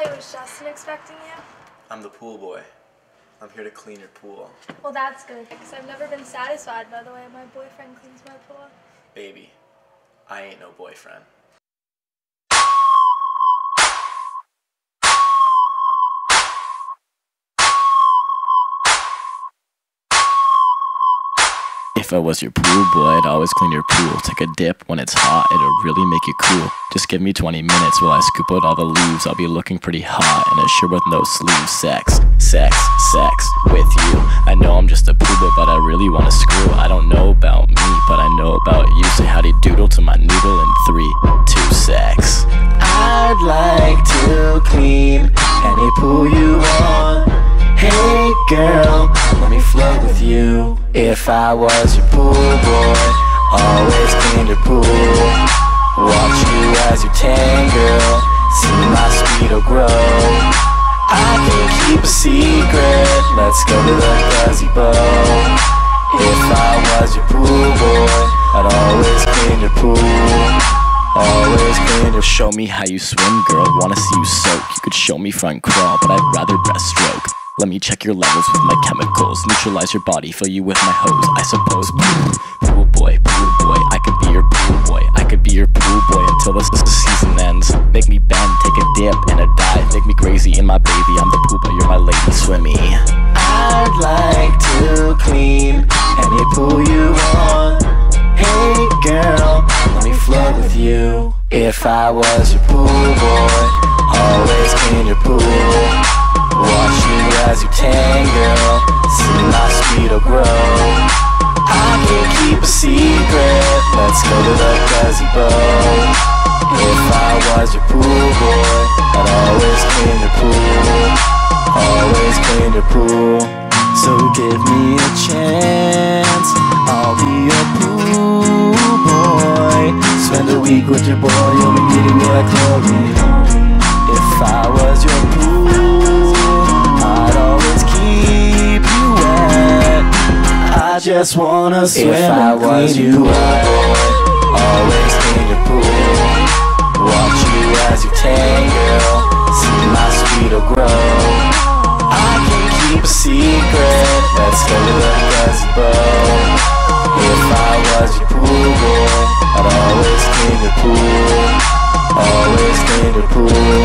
Hey, was Justin expecting you? I'm the pool boy. I'm here to clean your pool. Well, that's good, because I've never been satisfied by the way my boyfriend cleans my pool. Baby, I ain't no boyfriend. If I was your pool boy, I'd always clean your pool. Take a dip when it's hot, it'll really make you cool. Just give me 20 minutes while I scoop out all the leaves. I'll be looking pretty hot in a shirt with no sleeves. Sex, sex, sex with you. I know I'm just a pool boy, but I really wanna screw. I don't know about me, but I know about you. Say howdy doodle to my noodle in 3, 2, sex. I'd like to clean any pool you want. Hey girl, let me float with you. If I was your pool boy, always clean your pool. Watch you as you tan, girl. See my speedo grow. I can keep a secret. Let's go to the gazebo. If I was your pool boy, I'd always clean your pool. Always clean your. Show me how you swim, girl. Wanna see you soak. You could show me front crawl, but I'd rather breaststroke. Let me check your levels with my chemicals. Neutralize your body, fill you with my hose, I suppose. Pool boy, I could be your pool boy. I could be your pool boy until the season ends. Make me bend, take a dip and a dive. Make me crazy in my baby, I'm the pool boy, you're my lady swimmy. I'd like to clean any pool you want. Hey girl, let me float with you. If I was your pool boy, always clean your pool. Watch you as you tan, girl. See my speedo grow. I can keep a secret. Let's go to the gazebo. If I was your pool boy, I'd always clean your pool. Always clean your pool. So give me a chance, I'll be your pool boy. Spend a week with your boy, you'll be meeting me like chlorine. If I was your pool, I'd always keep you wet. I just wanna swim. If I was you, boy, always clean your pool. Watch you as you tan, girl. See my speedo grow. I can keep a secret. Let's go to the gazebo. If I was your pool boy, I'd always clean your pool. Always clean your pool.